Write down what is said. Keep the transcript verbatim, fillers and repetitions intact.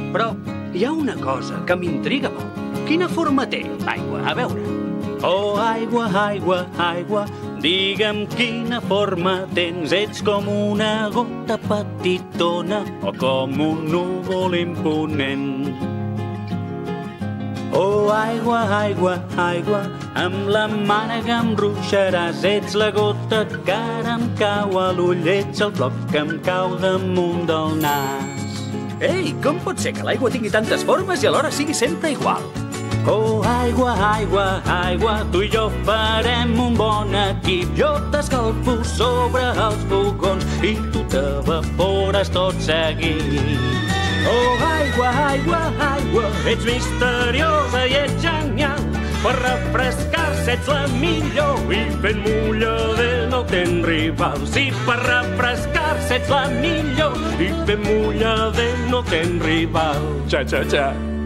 Però hi ha una cosa que m'intriga molt. Quina forma té l'aigua? A veure. Oh, aigua, aigua, aigua, digue'm quina forma tens. Ets com una gota petitona o com un núvol imponent. Oh, aigua, aigua, aigua, amb la mànega em ruixaràs. Ets la gota que ara em cau a l'ull. Ets el bloc que em cau damunt del nas. Ei, com pot ser que l'aigua tingui tantes formes i alhora sigui sempre igual? Oh, aigua, aigua, aigua, tu i jo farem un bon equip. Jo t'escalfo sobre els fogons i tu t'evapores tot seguit. Oh, aigua, aigua, aigua, ets misteriosa i ets genial. Per refrescar-se ets la millor i fent mullader no tens rival. Sí, per refrescar-se ets la millor i fent mullader no tens rival. Xa, xa, xa.